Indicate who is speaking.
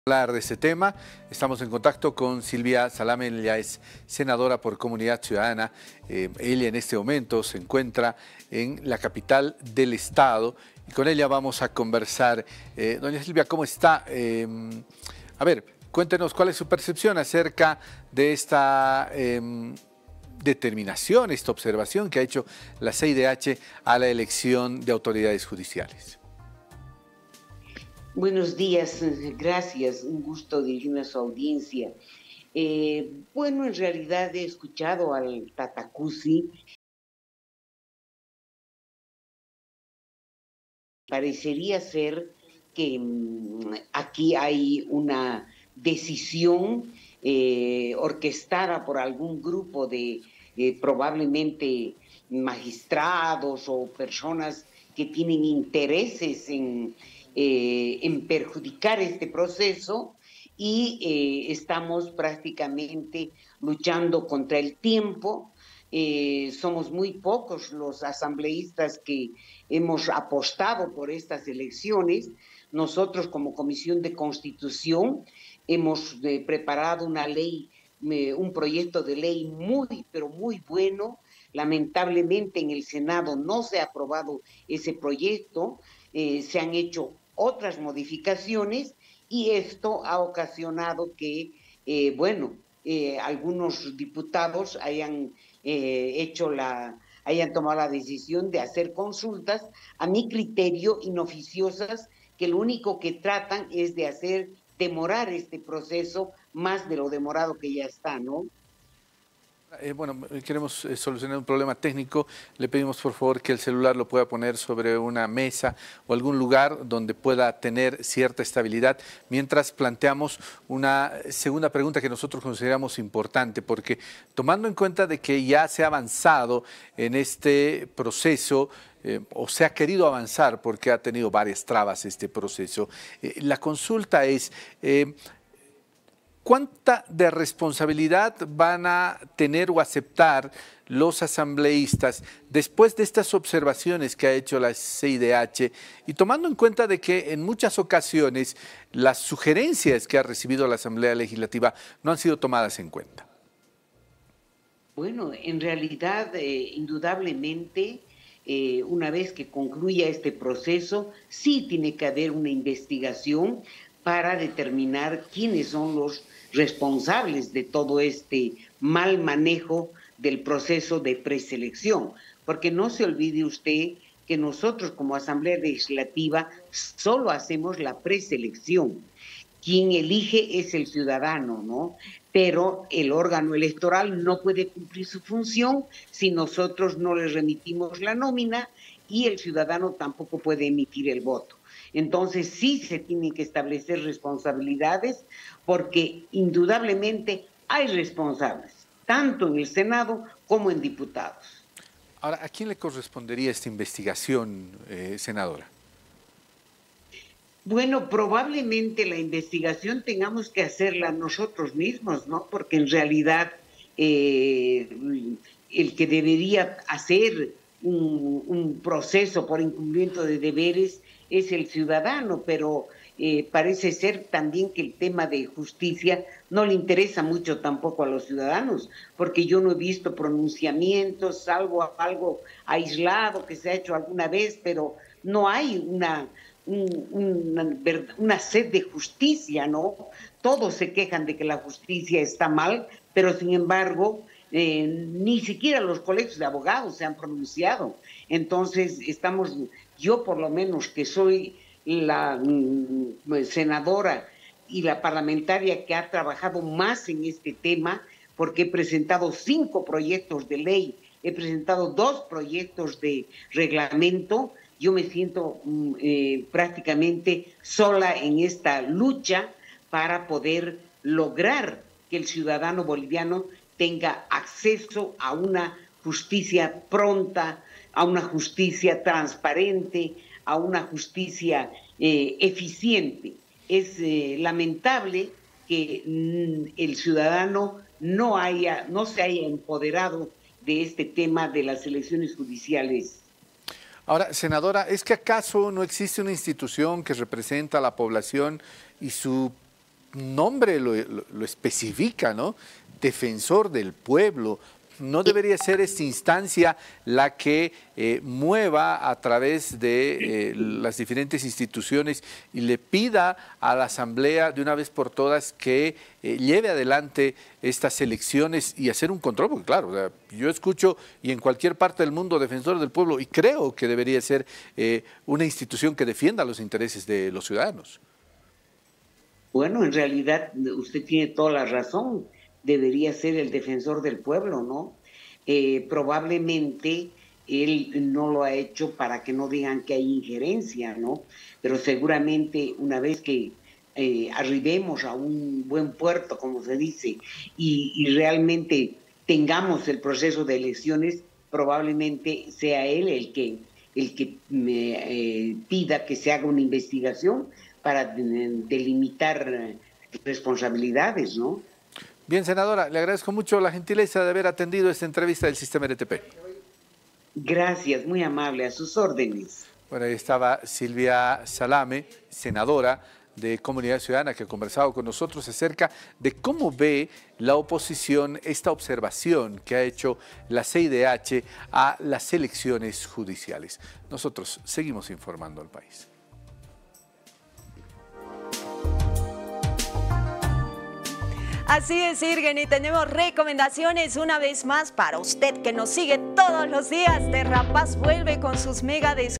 Speaker 1: Hablar de este tema. Estamos en contacto con Silvia Salame, ella es senadora por Comunidad Ciudadana. Ella en este momento se encuentra en la capital del estado y con ella vamos a conversar. Doña Silvia, ¿cómo está? A ver, cuéntenos cuál es su percepción acerca de esta determinación, esta observación que ha hecho la CIDH a la elección de autoridades judiciales.
Speaker 2: Buenos días, gracias, un gusto dirigirme a su audiencia. Bueno, en realidad he escuchado al Tatacusi. Parecería ser que aquí hay una decisión orquestada por algún grupo de probablemente magistrados o personas que tienen intereses en perjudicar este proceso y estamos prácticamente luchando contra el tiempo. Somos muy pocos los asambleístas que hemos apostado por estas elecciones. Nosotros como Comisión de Constitución hemos preparado una ley, un proyecto de ley muy, pero muy bueno. Lamentablemente en el Senado no se ha aprobado ese proyecto, se han hecho otras modificaciones y esto ha ocasionado que, algunos diputados hayan tomado la decisión de hacer consultas, a mi criterio, inoficiosas, que lo único que tratan es de hacer demorar este proceso más de lo demorado que ya está, ¿no?
Speaker 1: Bueno, queremos solucionar un problema técnico. Le pedimos por favor que el celular lo pueda poner sobre una mesa o algún lugar donde pueda tener cierta estabilidad, mientras planteamos una segunda pregunta que nosotros consideramos importante, porque tomando en cuenta de que ya se ha avanzado en este proceso, o se ha querido avanzar porque ha tenido varias trabas este proceso, la consulta es... ¿cuánta de responsabilidad van a tener o aceptar los asambleístas después de estas observaciones que ha hecho la CIDH y tomando en cuenta de que en muchas ocasiones las sugerencias que ha recibido la Asamblea Legislativa no han sido tomadas en cuenta?
Speaker 2: Bueno, en realidad, indudablemente, una vez que concluya este proceso, sí tiene que haber una investigación para determinar quiénes son los responsables de todo este mal manejo del proceso de preselección. Porque no se olvide usted que nosotros como Asamblea Legislativa solo hacemos la preselección. Quien elige es el ciudadano, ¿no? Pero el órgano electoral no puede cumplir su función si nosotros no le remitimos la nómina y el ciudadano tampoco puede emitir el voto. Entonces sí se tienen que establecer responsabilidades porque indudablemente hay responsables, tanto en el Senado como en diputados.
Speaker 1: Ahora, ¿a quién le correspondería esta investigación, senadora?
Speaker 2: Bueno, probablemente la investigación tengamos que hacerla nosotros mismos, ¿no? Porque en realidad el que debería hacer un proceso por incumplimiento de deberes es el ciudadano, pero parece ser también que el tema de justicia no le interesa mucho tampoco a los ciudadanos, porque yo no he visto pronunciamientos, salvo algo aislado que se ha hecho alguna vez, pero no hay una sed de justicia, ¿no? Todos se quejan de que la justicia está mal, pero sin embargo, ni siquiera los colegios de abogados se han pronunciado. Entonces, yo por lo menos que soy la senadora y la parlamentaria que ha trabajado más en este tema, porque he presentado 5 proyectos de ley, he presentado 2 proyectos de reglamento. Yo me siento prácticamente sola en esta lucha para poder lograr que el ciudadano boliviano tenga acceso a una justicia pronta, a una justicia transparente, a una justicia eficiente. Es lamentable que el ciudadano no se haya empoderado de este tema de las elecciones judiciales.
Speaker 1: Ahora, senadora, ¿es que acaso no existe una institución que representa a la población y su nombre lo especifica, ¿no? Defensor del pueblo. ¿No debería ser esta instancia la que mueva a través de las diferentes instituciones y le pida a la Asamblea de una vez por todas que lleve adelante estas elecciones y hacer un control? Porque claro, o sea, yo escucho y en cualquier parte del mundo defensor del pueblo y creo que debería ser una institución que defienda los intereses de los ciudadanos.
Speaker 2: Bueno, en realidad usted tiene toda la razón, debería ser el defensor del pueblo, ¿no? Probablemente él no lo ha hecho para que no digan que hay injerencia, ¿no? Pero seguramente una vez que arribemos a un buen puerto, como se dice, y realmente tengamos el proceso de elecciones, probablemente sea él el que pida que se haga una investigación para delimitar responsabilidades, ¿no?
Speaker 1: Bien, senadora, le agradezco mucho la gentileza de haber atendido esta entrevista del Sistema RTP.
Speaker 2: Gracias, muy amable, a sus órdenes.
Speaker 1: Bueno, ahí estaba Silvia Salame, senadora de Comunidad Ciudadana, que ha conversado con nosotros acerca de cómo ve la oposición esta observación que ha hecho la CIDH a las elecciones judiciales. Nosotros seguimos informando al país.
Speaker 3: Así es, Irgen, y tenemos recomendaciones una vez más para usted que nos sigue todos los días. Terrapaz vuelve con sus mega descuentos.